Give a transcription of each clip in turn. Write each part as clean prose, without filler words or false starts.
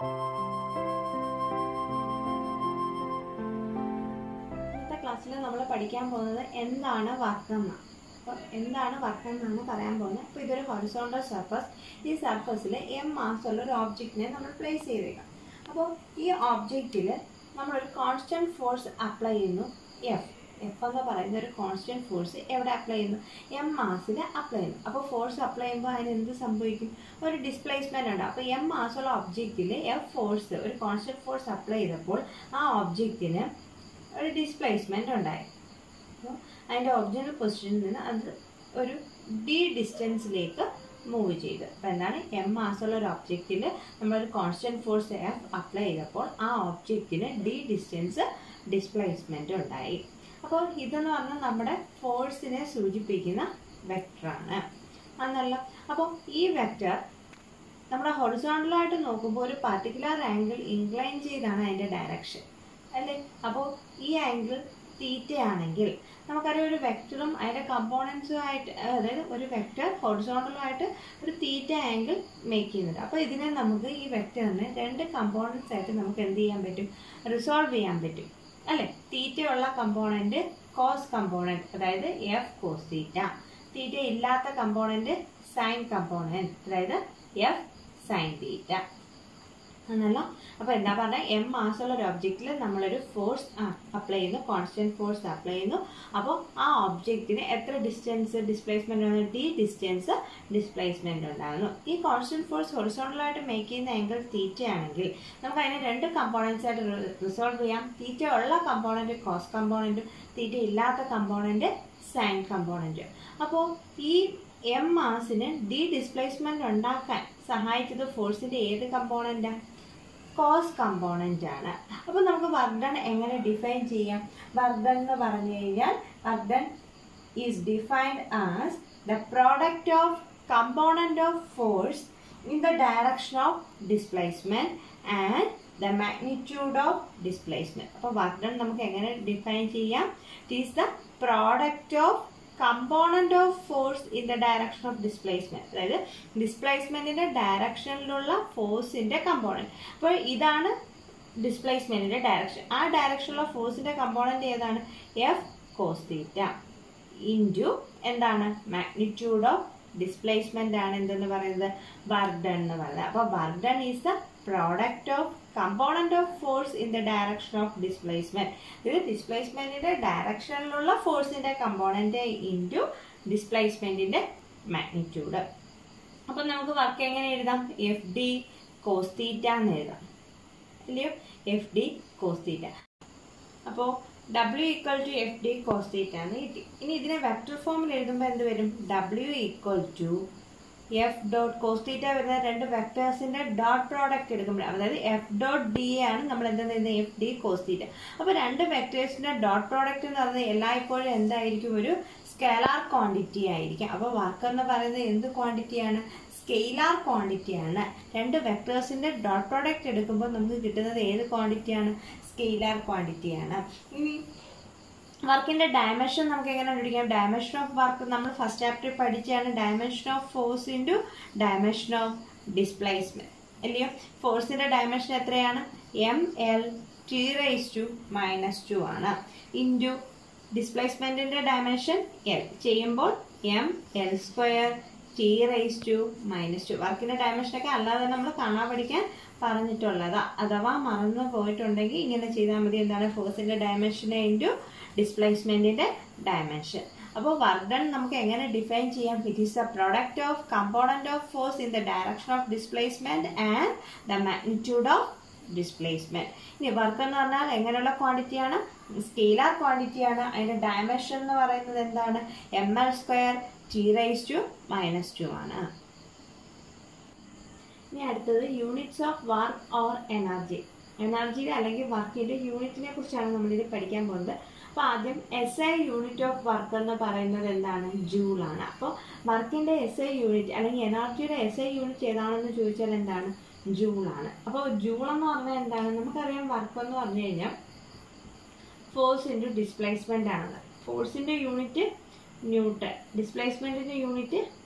ഇന്നത്തെ ക്ലാസ്സിൽ നമ്മൾ പഠിക്കാൻ പോകുന്നത് എന്താണ് വർക്ക് എന്നാണ്. അപ്പോൾ എന്താണ് വർക്ക് എന്നാണ് പറയാൻ പോകുന്നത്. അപ്പോൾ ഇതൊരു ഹൊറിസോണ്ടൽ സർഫസ്. ഈ സർഫസിൽ എം മാസ് ഉള്ള ഒരു ഓബ്ജക്റ്റിനെ നമ്മൾ പ്ലേസ് ചെയ്തേക്കാം. അപ്പോൾ ഈ ഓബ്ജക്റ്റിൽ നമ്മളൊരു കോൺസ്റ്റന്റ് ഫോഴ്സ് അപ്ലൈ ചെയ്യുന്നു. എഫ് എന്ന് പറയുന്ന ഒരു കോൺസ്റ്റന്റ് ഫോഴ്സ് എവിടെ അപ്ലൈ ചെയ്യുന്നു? എം മാസിൽ അപ്ലൈ ചെയ്യുന്നു. അപ്പോൾ ഫോഴ്സ് അപ്ലൈ ചെയ്യുമ്പോൾ അതിന് എന്ത് സംഭവിക്കും? ഒരു ഡിസ്പ്ലേസ്മെന്റ് ഉണ്ട്. അപ്പോൾ എം മാസുള്ള ഒബ്ജക്റ്റിൽ എഫ് ഫോഴ്സ്, ഒരു കോൺസ്റ്റന്റ് ഫോഴ്സ് അപ്ലൈ ചെയ്തപ്പോൾ ആ ഒബ്ജക്റ്റിന് ഒരു ഡിസ്പ്ലേസ്മെന്റ് ഉണ്ടായി. അപ്പോൾ അതിൻ്റെ ഒറിജിനൽ പൊസിഷനിൽ നിന്ന് അത് ഒരു ഡി ഡിസ്റ്റൻസിലേക്ക് മൂവ് ചെയ്തു. അപ്പോൾ എന്താണ്? എം മാസുള്ള ഒരു ഒബ്ജക്റ്റിൽ നമ്മളൊരു കോൺസ്റ്റന്റ് ഫോഴ്സ് എഫ് അപ്ലൈ ചെയ്തപ്പോൾ ആ ഒബ്ജക്റ്റിന് ഡി ഡിസ്റ്റൻസ് ഡിസ്പ്ലേസ്മെന്റ് ഉണ്ടായി. അപ്പോൾ ഇതെന്ന് പറഞ്ഞാൽ നമ്മുടെ ഫോഴ്സിനെ സൂചിപ്പിക്കുന്ന വെക്ടറാണ് എന്നല്ല. അപ്പോൾ ഈ വെക്ടർ നമ്മുടെ ഹൊറിസോണ്ടലായിട്ട് നോക്കുമ്പോൾ ഒരു പർട്ടിക്കുലർ ആംഗിൾ ഇൻക്ലൈൻ ചെയ്താണ് അതിൻ്റെ ഡയറക്ഷൻ അല്ലേ. അപ്പോൾ ഈ ആംഗിൾ തീറ്റ ആണെങ്കിൽ നമുക്കറിയാം ഒരു വെക്ടറും അതിൻ്റെ കമ്പോണൻസും ആയിട്ട്, അതായത് ഒരു വെക്ടർ ഹൊറിസോണ്ടലായിട്ട് ഒരു തീറ്റ ആംഗിൾ മേക്ക് ചെയ്യുന്നുണ്ട്. അപ്പോൾ ഇതിനെ നമുക്ക് ഈ വെക്ടറിനെ രണ്ട് കമ്പോണൻസ് ആയിട്ട് നമുക്ക് എന്ത് ചെയ്യാൻ പറ്റും? റിസോൾവ് ചെയ്യാൻ പറ്റും അല്ലേ. തീറ്റ ഉള്ള കമ്പോണന്റ് കോസ് കമ്പോണന്റ്, അതായത് എഫ് കോസ് തീറ്റ. തീറ്റ ഇല്ലാത്ത കമ്പോണന്റ് സൈൻ കമ്പോണന്റ്, അതായത് എഫ് സൈൻ തീറ്റ എന്നല്ല. അപ്പോൾ എന്താ പറഞ്ഞാൽ എം മാസുള്ള ഒരു ഒബ്ജക്റ്റിൽ നമ്മളൊരു ഫോഴ്സ് അപ്ലൈ ചെയ്യുന്നു, കോൺസ്റ്റന്റ് ഫോഴ്സ് അപ്ലൈ ചെയ്യുന്നു. അപ്പോൾ ആ ഒബ്ജക്റ്റിന് എത്ര ഡിസ്റ്റൻസ് ഡിസ്പ്ലേസ്മെന്റ് ഉണ്ട്? ഡി ഡിസ്റ്റൻസ് ഡിസ്പ്ലേസ്മെന്റ് ഉണ്ടാകുന്നു. ഈ കോൺസ്റ്റന്റ് ഫോഴ്സ് ഹൊറിസോണ്ടലായിട്ട് മേക്ക് ചെയ്യുന്ന ആംഗിൾ തീറ്റ ആണെങ്കിൽ നമുക്ക് അതിനെ രണ്ട് കമ്പോണൻസ് ആയിട്ട് റിസോൾവ് ചെയ്യാം. തീറ്റ ഉള്ള കമ്പോണന്റ് കോസ് കമ്പോണന്റും തീറ്റ ഇല്ലാത്ത കമ്പോണന്റ് സൈൻ കമ്പോണന്റും. അപ്പോൾ ഈ എം മാസിന് ഡി ഡിസ്പ്ലേസ്മെന്റ് ഉണ്ടാക്കാൻ സഹായിച്ചത് ഫോഴ്സിന്റെ ഏത് കമ്പോണന്റാണ്? കോസ് കമ്പോണന്റ് ആണ്. അപ്പോൾ നമുക്ക് വർക്ക് ഡൺ എങ്ങനെ ഡിഫൈൻ ചെയ്യാം? വർക്ക് ഡൺ എന്ന് പറഞ്ഞു കഴിഞ്ഞാൽ work done is defined as the product of component of force in the direction of displacement and the magnitude of displacement. അപ്പോൾ വർക്ക് ഡൺ നമുക്ക് എങ്ങനെ ഡിഫൈൻ ചെയ്യാം? It is the product of component of force in the direction of displacement, അതായത് ഡിസ്പ്ലേസ്മെന്റിന്റെ ഡയറക്ഷനിലുള്ള ഫോഴ്സിന്റെ component. അപ്പോൾ ഇതാണ് ഡിസ്പ്ലേസ്മെന്റിന്റെ direction. ആ ഡയറക്ഷനിലുള്ള ഫോഴ്സിന്റെ കമ്പോണന്റ് ഏതാണ്? എഫ് കോസ് തീറ്റ ഇൻറ്റു എന്താണ്? മാഗ്നിറ്റ്യൂഡ് ഓഫ് ഡിസ്പ്ലേസ്മെന്റ് ആണ് എന്തെന്ന് പറയുന്നത്? വർക്ക് ഡൺ എന്ന് പറയുന്നത്. അപ്പോൾ work done is the product of component of force in the direction of displacement. ഇത് ഡിസ്പ്ലേസ്മെന്റിന്റെ ഡയറക്ഷനിലുള്ള ഫോഴ്സിന്റെ കമ്പോണന്റ് ഇൻറ്റു ഡിസ്പ്ലേസ്മെന്റിന്റെ മാഗ്നിറ്റ്യൂഡ്. അപ്പൊ നമുക്ക് വർക്ക് എങ്ങനെ എഴുതാം? എഫ് ഡി കോസ് തീറ്റ എന്ന് എഴുതാം അല്ലയോ? F D cos theta. അപ്പോൾ W equal to F D cos theta എന്ന് കിട്ടി. ഇനി ഇതിനെ വെക്ടർ ഫോമിൽ എഴുതുമ്പോൾ എന്ത് വരും? W equal to F dot cos theta വരുന്ന രണ്ട് വെക്ടേഴ്സിന്റെ ഡോട്ട് പ്രോഡക്റ്റ് എടുക്കുമ്പോൾ, അതായത് എഫ് ഡോട്ട് ഡി ആണ് നമ്മൾ എന്താ ചെയ്യുന്നത്? F D cos theta. അപ്പോൾ രണ്ട് വെക്ടേഴ്സിന്റെ ഡോട്ട് പ്രോഡക്റ്റ് എന്ന് പറയുന്നത് എല്ലായ്പ്പോഴും എന്തായിരിക്കും? ഒരു സ്കേലാർ ക്വാണ്ടിറ്റി ആയിരിക്കും. അപ്പോൾ വർക്ക് എന്ന് പറയുന്നത് എന്ത് ക്വാണ്ടിറ്റിയാണ്? സ്കെയിലാർ ക്വാണ്ടിറ്റിയാണ്. രണ്ട് വെക്ടേഴ്സിന്റെ ഡോട്ട് പ്രോഡക്റ്റ് എടുക്കുമ്പോൾ നമുക്ക് കിട്ടുന്നത് ഏത് ക്വാണ്ടിറ്റിയാണ്? സ്കെയിലാർ ക്വാണ്ടിറ്റിയാണ്. ഇനി വർക്കിന്റെ ഡയമെൻഷൻ നമുക്ക് എങ്ങനെ കണ്ടുപിടിക്കാം? ഡയമെൻഷൻ ഓഫ് വർക്ക് നമ്മൾ ഫസ്റ്റ് ചാപ്റ്ററിൽ പഠിച്ചാണ്. Dimension of force into dimension of displacement അല്ലയോ? ഫോഴ്സിന്റെ ഡയമെൻഷൻ എത്രയാണ്? M L T raise to -2 ആണ്. ഇൻറ്റു ഡിസ്പ്ലേസ്മെന്റിന്റെ ഡയമെൻഷൻ എൽ ചെയ്യുമ്പോൾ M L square T raise to -2. വർക്കിന്റെ ഡയമെൻഷനൊക്കെ അല്ലാതെ നമ്മൾ കാണാൻ പഠിക്കാൻ പറഞ്ഞിട്ടുള്ളതാ. അഥവാ മറന്നു പോയിട്ടുണ്ടെങ്കിൽ ഇങ്ങനെ ചെയ്താൽ മതി. എന്താണ്? ഫോഴ്സിന്റെ ഡയമെൻഷൻ ഇൻറ്റു ഡിസ്പ്ലേസ്മെന്റിന്റെ ഡയമെൻഷൻ. അപ്പോൾ വർക്ക് ഡൺ നമുക്ക് എങ്ങനെ ഡിഫൈൻ ചെയ്യാം? It is the product of component of force in the direction of displacement and the magnitude of displacement. ഇനി വർക്ക് എന്ന് പറഞ്ഞാൽ എങ്ങനെയുള്ള ക്വാണ്ടിറ്റിയാണ്? സ്കെയിലാർ ക്വാണ്ടിറ്റിയാണ്. അതിന്റെ ഡയമെൻഷൻ എന്ന് പറയുന്നത് എന്താണ്? M L square T raise to -2 ആണ്. ഇനി അടുത്തത് units of work or energy. എനർജിയുടെ അല്ലെങ്കിൽ വർക്കിന്റെ യൂണിറ്റിനെ കുറിച്ചാണ് നമ്മളിത് പഠിക്കാൻ പോകുന്നത്. അപ്പോൾ ആദ്യം SI യൂണിറ്റ് ഓഫ് വർക്ക് എന്ന് പറയുന്നത് എന്താണ്? ജൂൾ ആണ്. അപ്പോൾ വർക്കിന്റെ SI യൂണിറ്റ് അല്ലെങ്കിൽ എനർജിയുടെ SI യൂണിറ്റ് ഏതാണെന്ന് ചോദിച്ചാൽ എന്താണ്? ജൂൾ ആണ്. അപ്പോൾ ജൂൾ എന്ന് പറഞ്ഞാൽ എന്താണ്? നമുക്കറിയാം വർക്ക് എന്ന് പറഞ്ഞു കഴിഞ്ഞാൽ ഫോഴ്സ് ഇൻറ്റു ഡിസ്പ്ലേസ്മെന്റ് ആണ്. ഫോഴ്സിന്റെ യൂണിറ്റ് ന്യൂട്ടൺ, ഡിസ്പ്ലേസ്മെന്റിന്റെ യൂണിറ്റ്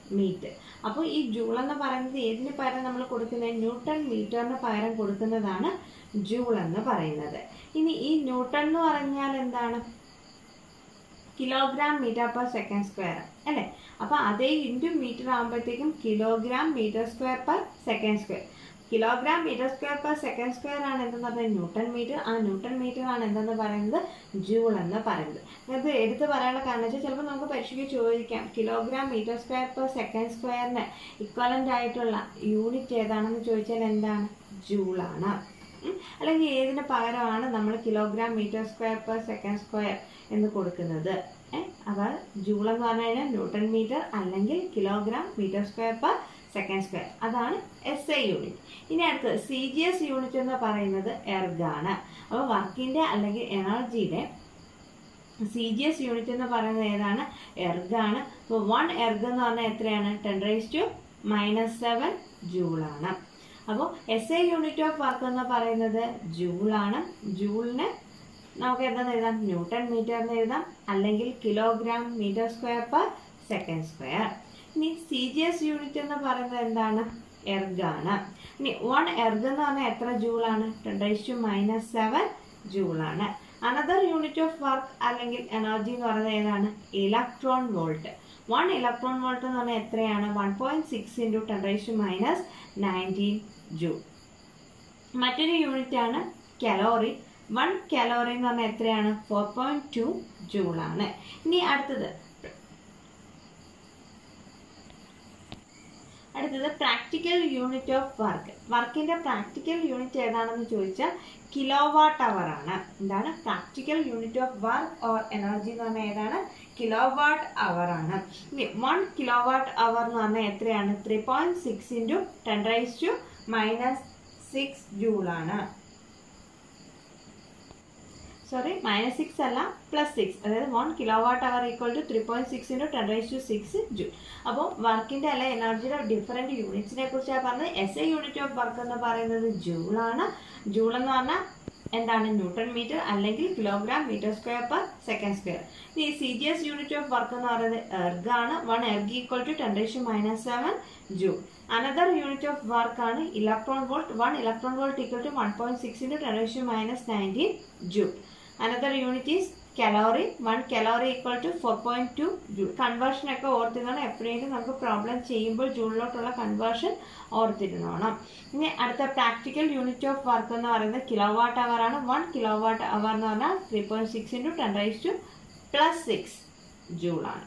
മീറ്റർ. അപ്പോൾ ഈ ജൂൾ എന്ന് പറയുന്നത് ഏതിന് പകരം നമ്മൾ കൊടുക്കുന്നത്? ന്യൂട്ടൺ മീറ്ററിന് പകരം കൊടുക്കുന്നതാണ് ജൂൾ എന്ന് പറയുന്നത്. ഇനി ഈ ന്യൂട്ടൺ എന്ന് പറഞ്ഞാൽ എന്താണ്? Kilogram metre per second square അല്ലേ? അപ്പോൾ അതേ ഇൻറ്റു മീറ്റർ ആകുമ്പോഴത്തേക്കും kilogram metre square per second square. Kilogram metre square per second square ആണ് എന്തെന്ന് പറഞ്ഞാൽ ന്യൂട്ടൺ മീറ്റർ. ആ ന്യൂട്ടൺ മീറ്റർ ആണ് എന്തെന്ന് പറയുന്നത്? ജൂൾ എന്ന് പറയുന്നത്. ഇത് എടുത്ത് പറയാനുള്ള കാരണം വെച്ചാൽ ചിലപ്പോൾ നമുക്ക് പരീക്ഷയ്ക്ക് ചോദിക്കാം kilogram metre square per second സ്ക്വയറിന് ഇക്വലൻ്റ് ആയിട്ടുള്ള യൂണിറ്റ് ഏതാണെന്ന് ചോദിച്ചാൽ എന്താണ്? ജൂളാണ്. അല്ലെങ്കിൽ ഏതിന് പകരമാണ് നമ്മൾ kilogram metre square per second square എന്ന് കൊടുക്കുന്നത്? അപ്പോൾ ജൂൾ എന്ന് പറഞ്ഞു കഴിഞ്ഞാൽ ന്യൂട്ടൺ മീറ്റർ അല്ലെങ്കിൽ kilogram metre square per second square. അതാണ് SI യൂണിറ്റ്. ഇനി അടുത്തത് CGS യൂണിറ്റ് എന്ന് പറയുന്നത് എർഗാണ്. അപ്പോൾ വർക്കിൻ്റെ അല്ലെങ്കിൽ എനർജിയുടെ CGS യൂണിറ്റ് എന്ന് പറയുന്നത് ഏതാണ്? എർഗാണ്. അപ്പോൾ 1 എർഗ് എന്ന് പറഞ്ഞാൽ എത്രയാണ്? 10⁻⁻7 ജൂളാണ്. അപ്പോൾ SI യൂണിറ്റ് ഓഫ് വർക്ക് എന്ന് പറയുന്നത് ജൂളാണ്. ജൂളിന് നമുക്ക് എന്താണെന്ന് എഴുതാം? ന്യൂട്ടൺ മീറ്റർ എന്ന് എഴുതാം, അല്ലെങ്കിൽ kilogram metre square per second square. ഇനി CGS യൂണിറ്റ് എന്ന് പറയുന്നത് എന്താണ്? എർഗാണ്. ഇനി 1 എർഗ് എന്ന് പറഞ്ഞാൽ എത്ര ജൂളാണ്? 10⁻⁻7 ജൂളാണ്. അനദർ യൂണിറ്റ് ഓഫ് വർക്ക് അല്ലെങ്കിൽ എനർജി എന്ന് പറയുന്നത് ഏതാണ്? Electron volt. 1 ഇലക്ട്രോൺ വോൾട്ട് എന്ന് പറഞ്ഞാൽ എത്രയാണ്? 1.6 × 10⁻⁹ ജൂൾ. മറ്റൊരു യൂണിറ്റ് ആണ് കലോറി. 1 കലോറി എന്ന് പറഞ്ഞാൽ എത്രയാണ്? 4.2 ജൂളാണ്. ഇനി അടുത്തത് പ്രാക്ടിക്കൽ യൂണിറ്റ് ഓഫ് വർക്ക്. വർക്കിന്റെ പ്രാക്ടിക്കൽ യൂണിറ്റ് ഏതാണെന്ന് ചോദിച്ചാൽ കിലോവാട്ട് അവർ ആണ്. എന്താണ് practical unit of work or energy എന്ന് പറഞ്ഞാൽ ഏതാണ്? കിലോവാട്ട് അവർ ആണ്. ഇനി 1 കിലോവാട്ട് അവർ എന്ന് പറഞ്ഞാൽ എത്രയാണ്? 3.6 × 10⁻⁻6 ജൂളാണ്. സോറി, -6 അല്ല, +6. അതായത് 1 kilowatt hour equal to 3.6 × 10⁻6 joule. അപ്പോൾ വർക്കിന്റെ അല്ല എനർജിയുടെ ഡിഫറെന്റ് യൂണിറ്റ്സിനെ കുറിച്ചാണ് പറഞ്ഞത്. SI യൂണിറ്റ് ഓഫ് വർക്ക് എന്ന് പറയുന്നത് ജൂളാണ്. ജൂൾ എന്ന് പറഞ്ഞാൽ എന്താണ്? ന്യൂട്ടൺ മീറ്റർ അല്ലെങ്കിൽ kilogram metre square per second square. ഈ CGS യൂണിറ്റ് ഓഫ് വർക്ക് എന്ന് പറയുന്നത് എർഗ് ആണ്. 1 erg equal to 10⁻⁻7 joule. Another unit of work ആണ് electron volt. 1 electron volt equal to 1.6 × 10⁻⁻19 joule. Another unit is calorie. 1 calorie equal to 4.2 joule. Conversion ഒക്കെ ഓർത്തിരുന്നോണം. എപ്പോഴെങ്കിലും നമുക്ക് problem ചെയ്യുമ്പോൾ ജൂളിലോട്ടുള്ള കൺവേർഷൻ ഓർത്തിരുന്നോണം. ഇനി അടുത്ത പ്രാക്ടിക്കൽ യൂണിറ്റ് ഓഫ് വർക്ക് എന്ന് പറയുന്നത് കിലോവാട്ട് അവർ ആണ്. 1 കിലോവാട്ട് അവർ എന്ന് പറഞ്ഞാൽ 3.6 × 10⁻+6 ജൂളാണ്.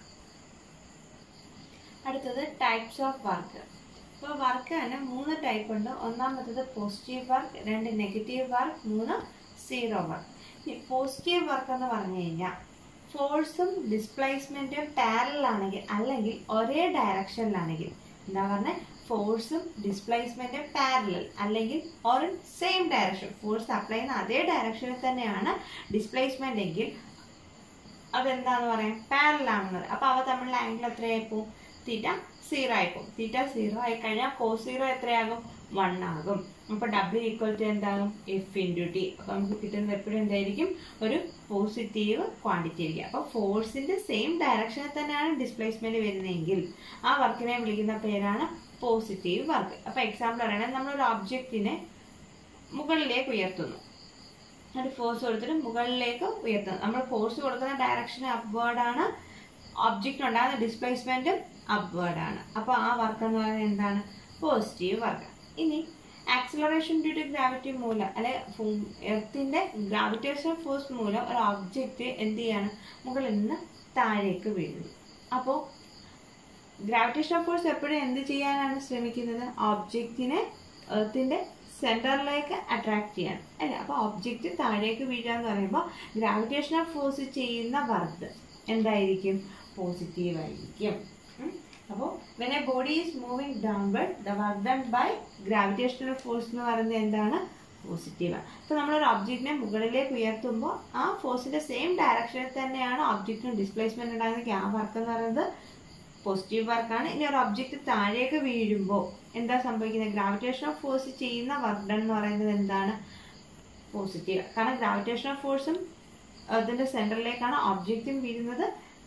അടുത്തത് ടൈപ്സ് ഓഫ് വർക്ക്. അപ്പോൾ വർക്ക് തന്നെ 3 ടൈപ്പ് ഉണ്ട്. ഒന്നാമത്തത് positive work, 2 negative work, 3 zero work. Positive work എന്ന് പറഞ്ഞു കഴിഞ്ഞാൽ ഫോഴ്സും ഡിസ്പ്ലേസ്മെന്റും പാരലൽ ആണെങ്കിൽ അല്ലെങ്കിൽ ഒരേ ഡയറക്ഷനിലാണെങ്കിൽ, എന്താ പറഞ്ഞത്? ഫോഴ്സും ഡിസ്പ്ലേസ്മെന്റും പാരലൽ അല്ലെങ്കിൽ ഒരു സെയിം ഡയറക്ഷൻ, ഫോഴ്സ് അപ്ലൈ ചെയ്യുന്ന അതേ ഡയറക്ഷനിൽ തന്നെയാണ് ഡിസ്പ്ലേസ്മെന്റ് എങ്കിൽ അതെന്താന്ന് പറയാം? പാരലൽ ആണെന്ന് പറയാം. അപ്പൊ അവ തമ്മിലുള്ള ആംഗിൾ എത്രയായിപ്പോവും? തീറ്റ 0 ആയിപ്പോവും. തീറ്റ 0 ആയി കഴിഞ്ഞാൽ cos 0 എത്രയാകും? 1 ആകും. അപ്പൊ W ഈക്വൽ ടു എന്താകും? F × T. അപ്പൊ നമുക്ക് കിട്ടുന്നത് എപ്പോഴും എന്തായിരിക്കും? ഒരു പോസിറ്റീവ് ക്വാണ്ടിറ്റി ആയിരിക്കും. അപ്പൊ ഫോഴ്സിന്റെ സെയിം ഡയറക്ഷനിൽ തന്നെയാണ് ഡിസ്പ്ലേസ്മെന്റ് വരുന്നതെങ്കിൽ ആ വർക്കിനെ വിളിക്കുന്ന പേരാണ് പോസിറ്റീവ് വർക്ക്. അപ്പൊ എക്സാമ്പിൾ പറയുകയാണെങ്കിൽ നമ്മളൊരു ഒബ്ജക്റ്റിനെ മുകളിലേക്ക് ഉയർത്തുന്നു, ഒരു ഫോഴ്സ് കൊടുത്തിട്ട് മുകളിലേക്ക് ഉയർത്തുന്നു. നമ്മൾ ഫോഴ്സ് കൊടുക്കുന്ന ഡയറക്ഷൻ അപ്വേർഡ് ആണ്, ഒബ്ജക്റ്റ് ഉണ്ടാകുന്ന ഡിസ്പ്ലേസ്മെന്റും അപ്വേർഡ് ആണ്. അപ്പൊ ആ വർക്ക് എന്ന് പറയുന്നത് എന്താണ്? Positive work. ഇനി ആക്സിലറേഷൻ ഡ്യൂ ടു ഗ്രാവിറ്റി മൂലം അല്ലെ എർത്തിന്റെ ഗ്രാവിറ്റേഷണൽ ഫോഴ്സ് മൂലം ഒരു ഒബ്ജക്റ്റ് എന്ത് ചെയ്യാണ്? മുകളിൽ നിന്ന് താഴേക്ക് വീഴുന്നു. അപ്പോൾ ഗ്രാവിറ്റേഷണൽ ഫോഴ്സ് എപ്പോഴും എന്ത് ചെയ്യാനാണ് ശ്രമിക്കുന്നത്? ഒബ്ജക്റ്റിനെ എർത്തിന്റെ സെന്ററിലേക്ക് അട്രാക്ട് ചെയ്യാണ് അല്ലെ. അപ്പൊ ഒബ്ജക്റ്റ് താഴേക്ക് വീഴുക എന്ന് പറയുമ്പോൾ ഗ്രാവിറ്റേഷണൽ ഫോഴ്സ് ചെയ്യുന്ന വർക്ക് എന്തായിരിക്കും? പോസിറ്റീവ് ആയിരിക്കും. അപ്പോൾ when a body is moving downward, the work done by gravitational force എന്ന് പറയുന്നത് എന്താണ്? പോസിറ്റീവ് ആണ്. അപ്പോൾ നമ്മളൊരു ഒബ്ജക്റ്റിനെ മുകളിലേക്ക് ഉയർത്തുമ്പോൾ ആ ഫോഴ്സിന്റെ സെയിം ഡയറക്ഷനിൽ തന്നെയാണ് ഒബ്ജക്റ്റിന് ഡിസ്പ്ലേസ്മെന്റ് ഉണ്ടാകുന്ന ആ വർക്ക് എന്ന് പറയുന്നത് പോസിറ്റീവ് വർക്കാണ്. ഇനി ഒരു ഒബ്ജക്റ്റ് താഴേക്ക് വീഴുമ്പോൾ എന്താ സംഭവിക്കുന്നത്? ഗ്രാവിറ്റേഷണൽ ഫോഴ്സ് ചെയ്യുന്ന വർക്ക് ഡൺ എന്ന് പറയുന്നത് എന്താണ്? പോസിറ്റീവ്. കാരണം ഗ്രാവിറ്റേഷണൽ ഫോഴ്സും അതിന്റെ സെന്ററിലേക്കാണ് ഒബ്ജക്റ്റും വീഴുന്നത്,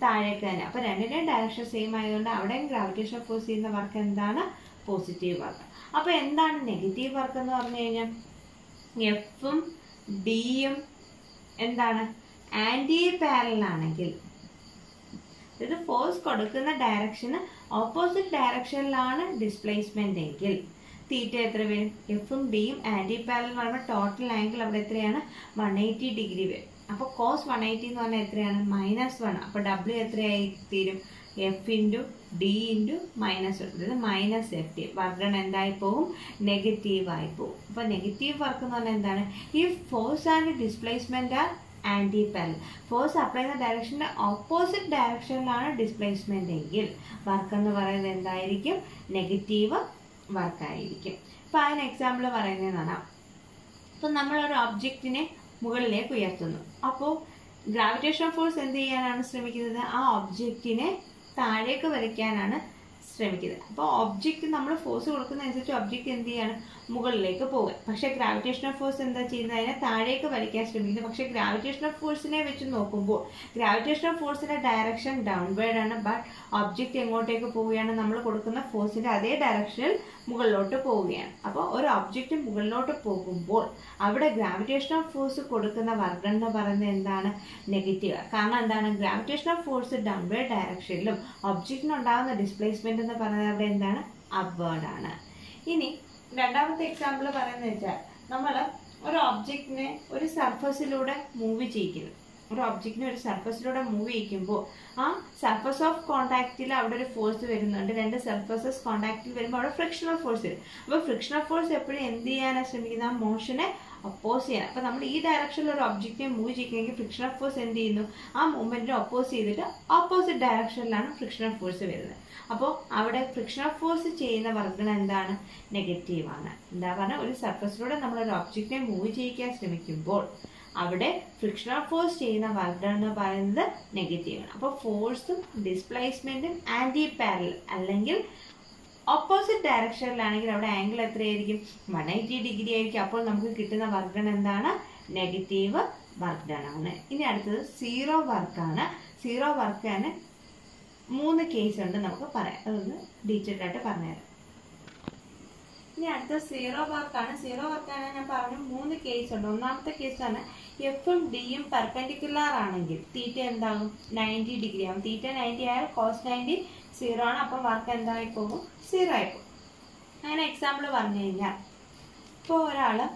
താഴേക്ക് തന്നെ. അപ്പോൾ രണ്ടിൻ്റെയും ഡയറക്ഷൻ സെയിം ആയതുകൊണ്ട് അവിടെയും ഗ്രാവിറ്റേഷൻ ഫോഴ്സ് ചെയ്യുന്ന വർക്ക് എന്താണ്? Positive work. അപ്പോൾ എന്താണ് നെഗറ്റീവ് വർക്ക് എന്ന് പറഞ്ഞു കഴിഞ്ഞാൽ എഫും ഡിയും എന്താണ്? ആന്റി പാരലൽ ആണെങ്കിൽ, ഇത് ഫോഴ്സ് കൊടുക്കുന്ന ഡയറക്ഷന് ഓപ്പോസിറ്റ് ഡയറക്ഷനിലാണ് ഡിസ്പ്ലേസ്മെന്റ് എങ്കിൽ തീറ്റ എത്ര വരും? എഫും ഡിയും ആന്റി പാരലൽ പറയുമ്പോൾ ടോട്ടൽ ആംഗിൾ അവിടെ എത്രയാണ്? 180 ഡിഗ്രി വരും. അപ്പോൾ കോസ് 180 എന്ന് പറഞ്ഞാൽ എത്രയാണ്? -1. അപ്പോൾ ഡബ്ല്യു എത്രയായി തീരും? എഫ് ഇൻറ്റു ഡി ഇൻറ്റു -1, അതായത് -FD. വർക്ക് എന്തായി പോകും? നെഗറ്റീവായി പോകും. അപ്പോൾ നെഗറ്റീവ് വർക്ക് എന്ന് പറഞ്ഞാൽ എന്താണ്? ഈ force and displacement are anti parallel. Force apply ചെയ്യുന്ന ഡയറക്ഷന്റെ ഓപ്പോസിറ്റ് ഡയറക്ഷനിലാണ് ഡിസ്പ്ലേസ്മെന്റ് എങ്കിൽ വർക്ക് എന്ന് പറയുന്നത് എന്തായിരിക്കും? നെഗറ്റീവ് വർക്കായിരിക്കും. ഇപ്പം അതിന് എക്സാമ്പിൾ പറയുന്നതാണ്, ഇപ്പം നമ്മളൊരു ഒബ്ജക്റ്റിനെ മുകളിലേക്ക് ഉയർത്തുന്നു. അപ്പോൾ ഗ്രാവിറ്റേഷൻ ഫോഴ്സ് എന്ത് ചെയ്യാനാണ് ശ്രമിക്കുന്നത്? ആ ഒബ്ജക്റ്റിനെ താഴേക്ക് വലിക്കാനാണ് ശ്രമിക്കുന്നത്. അപ്പോൾ ഒബ്ജക്റ്റ് നമ്മൾ ഫോഴ്സ് കൊടുക്കുന്നതനുസരിച്ച് ഒബ്ജക്റ്റ് എന്ത് ചെയ്യാണ്? മുകളിലേക്ക് പോകുക. പക്ഷേ ഗ്രാവിറ്റേഷണൽ ഫോഴ്സ് എന്താ ചെയ്യുന്നത്? അതിനെ താഴേക്ക് വലിക്കാൻ ശ്രമിക്കുന്നത്. പക്ഷേ ഗ്രാവിറ്റേഷണൽ ഫോഴ്സിനെ വെച്ച് നോക്കുമ്പോൾ ഗ്രാവിറ്റേഷണൽ ഫോഴ്സിന്റെ ഡയറക്ഷൻ ഡൗൺവേർഡ് ആണ്. ബട്ട് ഒബ്ജക്റ്റ് എങ്ങോട്ടേക്ക് പോവുകയാണ്? നമ്മൾ കൊടുക്കുന്ന ഫോഴ്സിന്റെ അതേ ഡയറക്ഷനിൽ മുകളിലോട്ട് പോവുകയാണ്. അപ്പോൾ ഒരു ഒബ്ജക്റ്റ് മുകളിലോട്ട് പോകുമ്പോൾ അവിടെ ഗ്രാവിറ്റേഷണൽ ഫോഴ്സ് കൊടുക്കുന്ന വർക്ക് എന്ന് പറയുന്നത് എന്താണ്? നെഗറ്റീവ്. കാരണം എന്താണ്? ഗ്രാവിറ്റേഷണൽ ഫോഴ്സ് ഡൗൺവേർഡ് ഡയറക്ഷനിലും ഒബ്ജക്റ്റിനുണ്ടാകുന്ന ഡിസ്പ്ലേസ്മെന്റ് എന്ന് പറയുന്നത് അവിടെ എന്താണ്? അപ്വേർഡ് ആണ്. ഇനി രണ്ടാമത്തെ എക്സാമ്പിൾ പറയുന്നത് വെച്ചാൽ നമ്മൾ ഒരു ഒബ്ജക്റ്റിനെ ഒരു സർഫസിലൂടെ മൂവ് ചെയ്യിക്കുന്നു. ഒരു ഒബ്ജക്റ്റിനെ ഒരു സർഫസിലൂടെ മൂവ് ചെയ്യിക്കുമ്പോൾ ആ സർഫസ് ഓഫ് കോണ്ടാക്റ്റിൽ അവിടെ ഒരു ഫോഴ്സ് വരുന്നുണ്ട്. രണ്ട് സർഫസസ് കോണ്ടാക്റ്റിൽ വരുമ്പോൾ അവിടെ ഫ്രിക്ഷണൽ ഫോഴ്സ് വരും. അപ്പോൾ ഫ്രിക്ഷണൽ ഫോഴ്സ് എപ്പോഴും എന്ത് ചെയ്യാനാണ് ശ്രമിക്കുന്നത്? ആ മോഷനെ ഒപ്പോസ് ചെയ്യാൻ. അപ്പോൾ നമ്മൾ ഈ ഡയറക്ഷനിൽ ഒരു ഒബ്ജക്റ്റിനെ മൂവ് ചെയ്യിക്കുമെങ്കിൽ ഫ്രിക്ഷണൽ ഫോഴ്സ് എന്ത് ചെയ്യുന്നു? ആ മൂവ്മെന്റിനെ ഒപ്പോസ് ചെയ്തിട്ട് ഓപ്പോസിറ്റ് ഡയറക്ഷനിലാണ് ഫ്രിക്ഷണൽ ഫോഴ്സ് വരുന്നത്. അപ്പോൾ അവിടെ ഫ്രിക്ഷണൽ ഫോഴ്സ് ചെയ്യുന്ന വർഗം എന്താണ്? നെഗറ്റീവ് ആണ്. എന്താ പറഞ്ഞാൽ ഒരു സർഫസിലൂടെ നമ്മൾ ഒരു ഒബ്ജക്റ്റിനെ മൂവ് ചെയ്യിക്കാൻ ശ്രമിക്കുമ്പോൾ അവിടെ ഫ്രിക്ഷണൽ ഫോഴ്സ് ചെയ്യുന്ന വർക്ക് എന്ന് പറയുന്നത് നെഗറ്റീവ് ആണ്. അപ്പോൾ ഫോഴ്സും ഡിസ്പ്ലേസ്മെന്റും ആന്റി പാരലൽ അല്ലെങ്കിൽ ഓപ്പോസിറ്റ് ഡയറക്ഷനിലാണെങ്കിൽ അവിടെ ആംഗിൾ എത്രയായിരിക്കും? 180 ഡിഗ്രി ആയിരിക്കും. അപ്പോൾ നമുക്ക് കിട്ടുന്ന വർക്ക് എന്താണ്? നെഗറ്റീവ് വർക്ക് ആണ്. ഇനി അടുത്തത് സീറോ വർക്കാണ്. സീറോ വർക്കാണ് 3 കേസ് ഉണ്ട് നമുക്ക് പറയാം. അതൊന്ന് ഡീറ്റെയിൽ ആയിട്ട് പറഞ്ഞുതരാം. ഇനി അടുത്ത സീറോ വർക്കാണ്. സീറോ വർക്കാണ് ഞാൻ പറഞ്ഞു 3 കേസ് ഉണ്ട്. ഒന്നാമത്തെ കേസാണ് എഫും ഡിയും പെർപെൻഡിക്കുലർ ആണെങ്കിൽ തീറ്റ എന്താകും? 90 ഡിഗ്രി ആകും. തീറ്റ 90 ആയാൽ കോസ് 90 0 ആണ്. അപ്പോൾ വർക്ക് എന്തായി പോകും? 0 ആയി പോകും. അങ്ങനെ എക്സാമ്പിൾ പറഞ്ഞു കഴിഞ്ഞാൽ ഇപ്പോൾ ഒരാള്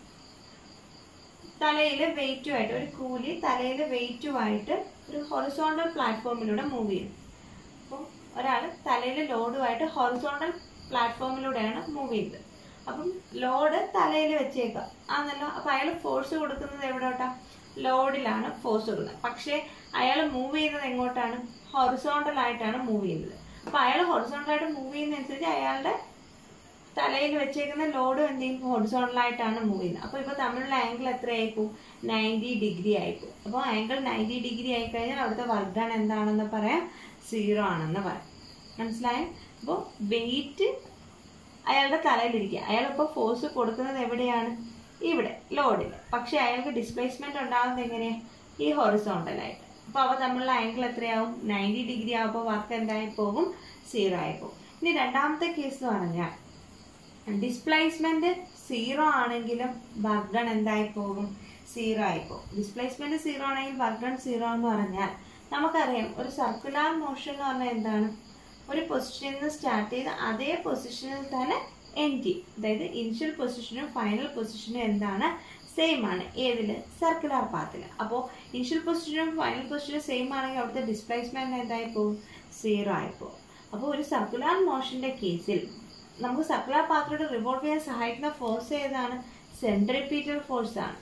തലയിൽ വെയിറ്റുമായിട്ട്, ഒരു കൂലി തലയിൽ വെയിറ്റുമായിട്ട് ഒരു ഹൊറിസോണ്ടൽ പ്ലാറ്റ്ഫോമിലൂടെ മൂവ് ചെയ്യുന്നു. അപ്പോൾ ഒരാൾ തലയിൽ ലോഡുമായിട്ട് ഹൊറിസോണ്ടൽ പ്ലാറ്റ്ഫോമിലൂടെയാണ് മൂവ് ചെയ്യുന്നത്. അപ്പം ലോഡ് തലയിൽ വെച്ചേക്കുക ആണല്ലോ. അപ്പം അയാൾ ഫോഴ്സ് കൊടുക്കുന്നത് എവിടോട്ടാ? ലോഡിലാണ് ഫോഴ്സ് കൊടുക്കുന്നത്. പക്ഷേ അയാൾ മൂവ് ചെയ്യുന്നത് എങ്ങോട്ടാണ്? ഹൊറിസോണ്ടൽ ആയിട്ടാണ് മൂവ് ചെയ്യുന്നത്. അപ്പം അയാൾ ഹൊറിസോണ്ടൽ ആയിട്ട് മൂവ് ചെയ്യുന്നതനുസരിച്ച് അയാളുടെ തലയിൽ വെച്ചേക്കുന്ന ലോഡ് എന്ത് ചെയ്യും? ഹൊറിസോണ്ടൽ ആയിട്ടാണ് മൂവ് ചെയ്യുന്നത്. അപ്പോൾ ഇപ്പോൾ തമ്മിലുള്ള ആംഗിൾ എത്രയായിപ്പോവും? 90 ഡിഗ്രി ആയിപ്പോവും. അപ്പോൾ ആംഗിൾ 90 ഡിഗ്രി ആയിക്കഴിഞ്ഞാൽ അവിടുത്തെ വർഗാണ് എന്താണെന്ന് പറയാം? 0 ആണെന്ന് പറയാം. മനസ്സിലായോ? അപ്പോൾ വെയിറ്റ് അയാളുടെ തലയിലിരിക്കുക. അയാളിപ്പോൾ ഫോഴ്സ് കൊടുക്കുന്നത് എവിടെയാണ്? ഇവിടെ ലോഡിൽ. പക്ഷെ അയാൾക്ക് ഡിസ്പ്ലേസ്മെന്റ് ഉണ്ടാകുന്നത് എങ്ങനെയാണ്? ഈ ഹൊറിസോണ്ടലായിട്ട്. അപ്പോൾ അവ തമ്മിലുള്ള ആംഗിൾ എത്രയാവും? 90 ഡിഗ്രി ആകുമ്പോൾ വർക്ക് എന്തായി പോകും? 0 ആയി പോകും. ഇനി രണ്ടാമത്തെ കേസ് എന്ന് പറഞ്ഞാൽ ഡിസ്പ്ലേസ്മെന്റ് 0 ആണെങ്കിലും വർഗൺ എന്തായി പോകും? 0 ആയി പോകും. ഡിസ്പ്ലേസ്മെന്റ് 0 ആണെങ്കിൽ വർഗൺ 0 എന്ന് പറഞ്ഞാൽ നമുക്കറിയാം ഒരു സർക്കുലർ മോഷൻ എന്ന് പറഞ്ഞാൽ എന്താണ്? ഒരു പൊസിഷനിൽ നിന്ന് സ്റ്റാർട്ട് ചെയ്ത് അതേ പൊസിഷനിൽ തന്നെ എൻഡ് ചെയ്യും. അതായത് ഇനിഷ്യൽ പൊസിഷനും ഫൈനൽ പൊസിഷനും എന്താണ്? സെയിം ആണ്. ഏതിൽ? സർക്കുലർ പാത്തിൽ. അപ്പോൾ ഇനിഷ്യൽ പൊസിഷനും ഫൈനൽ പൊസിഷനും സെയിം ആണെങ്കിൽ അവിടുത്തെ ഡിസ്പ്ലേസ്മെന്റ് എന്തായി പോകും? 0 ആയി പോകും. അപ്പോൾ ഒരു സർക്കുലർ മോഷന്റെ കേസിൽ നമുക്ക് സർക്കുലർ പാത്തിലൂടെ റിവോൾവ് ചെയ്യാൻ സഹായിക്കുന്ന ഫോഴ്സ് ഏതാണ്? സെൻട്രിപീറ്റൽ ഫോഴ്സ് ആണ്.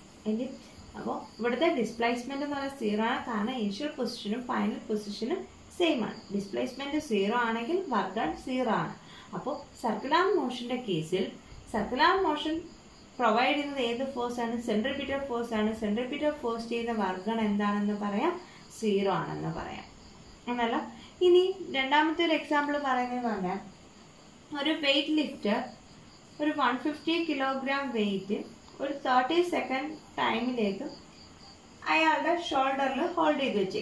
അപ്പോൾ ഇവിടുത്തെ ഡിസ്പ്ലേസ്മെന്റ് എന്ന് പറയുന്നത് 0 ആണ്. കാരണം ഇനിഷ്യൽ പൊസിഷനും ഫൈനൽ പൊസിഷനും സെയിം ആണ്. ഡിസ്പ്ലേസ്മെന്റ് 0 ആണെങ്കിൽ വർക്ക് ഡൺ 0 ആണ്. അപ്പോൾ സർക്കുലർ മോഷന്റെ കേസിൽ സർക്കുലർ മോഷൻ പ്രൊവൈഡ് ചെയ്യുന്നത് ഏത് ഫോഴ്സ് ആണ്? സെൻട്രിപീറ്റൽ ഫോഴ്സ് ആണ്. സെൻട്രിപീറ്റൽ ഫോഴ്സ് ചെയ്യുന്ന വർക്ക് ഡൺ എന്താണെന്ന് പറയാം? 0 ആണെന്ന് പറയാം. എന്നല്ല. ഇനി രണ്ടാമത്തെ ഒരു എക്സാമ്പിൾ പറയുന്നത് പറഞ്ഞാൽ ഒരു വെയിറ്റ് ലിഫ്റ്റർ ഒരു 150 കിലോഗ്രാം വെയിറ്റ് ഒരു 30 സെക്കൻഡ് ടൈമിലേക്ക് അയാളുടെ ഷോൾഡറിൽ ഹോൾഡ് ചെയ്ത് വെച്ചേക്കും.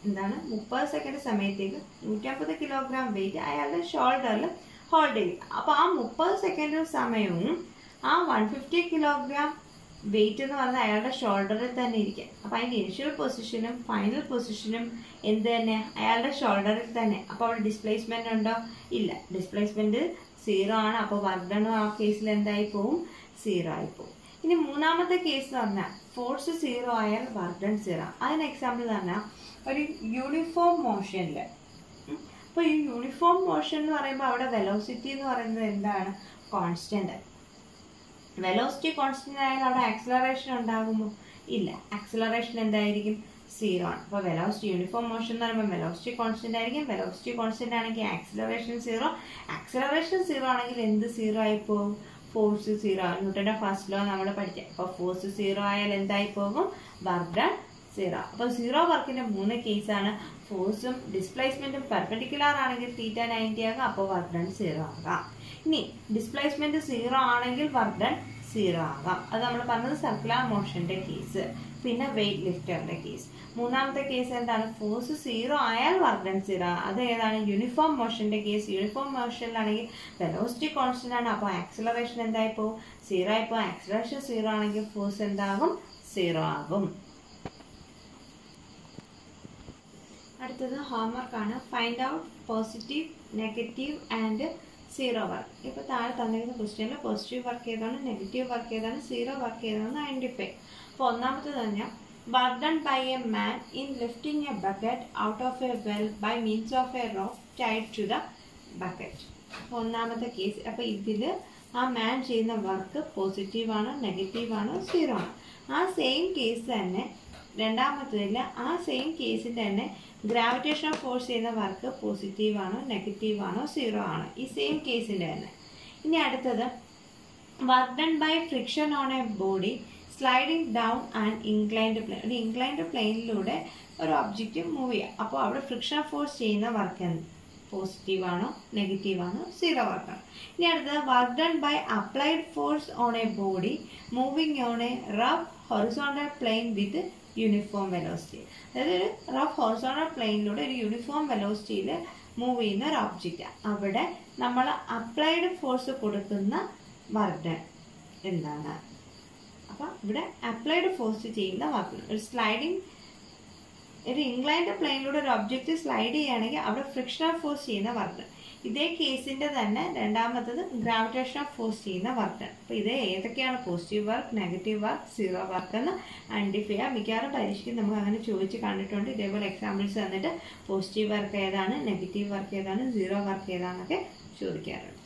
എന്താണ് 30 സെക്കൻഡ് സമയത്തേക്ക് 150 കിലോഗ്രാം വെയിറ്റ് അയാളുടെ ഷോൾഡറിൽ ഹോൾഡ് ചെയ്യുക. അപ്പോൾ ആ 30 സെക്കൻഡ് സമയവും ആ 150 കിലോഗ്രാം വെയിറ്റ് എന്ന് പറഞ്ഞാൽ അയാളുടെ ഷോൾഡറിൽ തന്നെ ഇരിക്കുക. അപ്പോൾ അതിൻ്റെ ഇനിഷ്യൽ പൊസിഷനും ഫൈനൽ പൊസിഷനും എന്ത് തന്നെ അയാളുടെ ഷോൾഡറിൽ തന്നെ. അപ്പോൾ അവിടെ ഡിസ്പ്ലേസ്മെന്റ് ഉണ്ടോ? ഇല്ല. ഡിസ്പ്ലേസ്മെന്റ് 0 ആണ്. അപ്പോൾ വർക്ക് ഡൺ ആ കേസിൽ എന്തായി പോവും? 0 ആയി പോവും. ഇനി മൂന്നാമത്തെ കേസ് എന്ന് പറഞ്ഞാൽ ഫോഴ്സ് 0 ആയാൽ വർക്ക് ഡൺ 0. അതിന് എക്സാമ്പിൾ പറഞ്ഞാൽ ഒരു യൂണിഫോം മോഷനിൽ. അപ്പോൾ ഈ യൂണിഫോം മോഷൻ എന്ന് പറയുമ്പോൾ അവിടെ വെലോസിറ്റി എന്ന് പറയുന്നത് എന്താണ്? കോൺസ്റ്റന്റ്. വെലോസിറ്റി കോൺസ്റ്റന്റ് ആയാൽ അവിടെ ആക്സിലറേഷൻ ഉണ്ടാകുമോ? ഇല്ല. ആക്സിലറേഷൻ എന്തായിരിക്കും? 0 ആണ്. അപ്പോൾ വെലോസിറ്റി യൂണിഫോം മോഷൻ എന്ന് പറയുമ്പോൾ വെലോസിറ്റി കോൺസ്റ്റന്റ് ആയിരിക്കും. വെലോസിറ്റി കോൺസ്റ്റന്റ് ആണെങ്കിൽ ആക്സിലറേഷൻ 0. ആക്സിലറേഷൻ 0 ആണെങ്കിൽ എന്ത് 0 ആയി പോകും? ഫോഴ്സ് 0. ന്യൂട്ടന്റെ ഫസ്റ്റ് ലോ നമ്മൾ പഠിച്ചത്. അപ്പോൾ ഫോഴ്സ് 0 ആയാൽ എന്തായി പോകും? Work done 0. അപ്പോൾ 0 വർക്കിന്റെ 3 കേസാണ്. ഫോഴ്സും ഡിസ്പ്ലേസ്മെന്റും പെർപെൻഡിക്കുലർ ആണെങ്കിൽ θ 90 ആകാം. അപ്പോൾ വർക്ക് ഡൺ 0 ആകാം. ഇനി ഡിസ്പ്ലേസ്മെന്റ് 0 ആണെങ്കിൽ വർക്ക് ഡൺ 0 ആകാം. അത് നമ്മൾ പറഞ്ഞത് സർക്കുലർ മോഷന്റെ കേസ്. പിന്നെ വെയിറ്റ് ലിഫ്റ്ററിന്റെ കേസ്. മൂന്നാമത്തെ കേസ് എന്താണ്? ഫോഴ്സ് 0 ആയാൽ വർക്ക് ഡൺ 0. അത് ഏതാണ്? യൂണിഫോം മോഷന്റെ കേസ്. യൂണിഫോം മോഷനിലാണെങ്കിൽ വെലോസിറ്റി കോൺസ്റ്റന്റ് ആണ്. അപ്പോൾ ആക്സിലറേഷൻ എന്തായി പോകും? 0 ആയി പോകും. ആക്സിലറേഷൻ 0 ആണെങ്കിൽ ഫോഴ്സ് എന്താകും? 0 ആകും. അടുത്തത് ഹോംവർക്ക് ആണ്. Find out positive, negative and 0 work. ഇപ്പോൾ താഴെ തന്നിരിക്കുന്ന ക്വസ്റ്റ്യനിൽ പോസിറ്റീവ് വർക്ക് ഏതാണ്, നെഗറ്റീവ് വർക്ക് ഏതാണ്, 0 വർക്ക് ഏതാണെന്ന് ഐഡന്റിഫൈ. അപ്പോൾ ഒന്നാമത്തെ തന്നെ work done by a man in lifting a bucket out of a well by means of a rope tied to the bucket. അപ്പോൾ ഒന്നാമത്തെ കേസ്. അപ്പോൾ ഇതിൽ ആ മാൻ ചെയ്യുന്ന വർക്ക് പോസിറ്റീവ് ആണോ, നെഗറ്റീവ് ആണോ, 0 ആണ്. ആ സെയിം കേസ് തന്നെ രണ്ടാമത്തതിൽ ആ സെയിം കേസിൻ്റെ തന്നെ ഗ്രാവിറ്റേഷൻ ഫോഴ്സ് ചെയ്യുന്ന വർക്ക് പോസിറ്റീവ് ആണോ, നെഗറ്റീവ് ആണോ, 0 ആണോ, ഈ സെയിം കേസിൻ്റെ തന്നെ. ഇനി അടുത്തത് work done by friction on a body sliding down and inclined plane. ഒരു ഇൻക്ലൈൻഡ് പ്ലെയിനിലൂടെ ഒരു ഒബ്ജക്റ്റ് മൂവ് ചെയ്യുക. അപ്പോൾ അവിടെ ഫ്രിക്ഷൻ ഫോഴ്സ് ചെയ്യുന്ന വർക്ക് പോസിറ്റീവ് ആണോ, നെഗറ്റീവ് ആണോ, 0 വർക്കാണ്. ഇനി അടുത്തത് work done by applied force on a body moving on a rough horizontal plane with uniform velocity. അതായത് ഒരു റഫ് ഹൊറിസോണ്ടൽ പ്ലെയിനിലൂടെ ഒരു യൂണിഫോം വെലോസിറ്റിയിൽ മൂവ് ചെയ്യുന്ന ഒരു ഒബ്ജക്റ്റ്. അവിടെ നമ്മൾ അപ്ലൈഡ് ഫോഴ്സ് കൊടുക്കുന്ന വർക്ക് ഡൺ എന്താണ്? അപ്പം ഇവിടെ അപ്ലൈഡ് ഫോഴ്സ് ചെയ്യുന്ന വർക്ക്. ഒരു സ്ലൈഡിങ് ഒരു ഇൻക്ലൈൻഡ് പ്ലെയിനിലൂടെ ഒരു ഒബ്ജക്റ്റ് സ്ലൈഡ് ചെയ്യുകയാണെങ്കിൽ അവിടെ ഫ്രിക്ഷണൽ ഫോഴ്സ് ചെയ്യുന്ന വർക്ക്. ഇതേ കേസിൻ്റെ തന്നെ രണ്ടാമത്തത് ഗ്രാവിറ്റേഷണൽ ഫോഴ്സ് ചെയ്യുന്ന വർക്ക്. അപ്പോൾ ഇത് ഏതൊക്കെയാണ് positive work, negative work, 0 work എന്ന് ഐഡന്റിഫൈ ചെയ്യുക. മിക്കവാറും പരീക്ഷയ്ക്ക് നമുക്ക് അങ്ങനെ ചോദിച്ച് കണ്ടിട്ടുണ്ട്. ഇതേപോലെ എക്സാമ്പിൾസ് തന്നിട്ട് പോസിറ്റീവ് വർക്ക് ഏതാണ്, നെഗറ്റീവ് വർക്ക് ഏതാണ്, 0 വർക്ക് ഏതാണെന്നൊക്കെ ചോദിക്കാറുണ്ട്.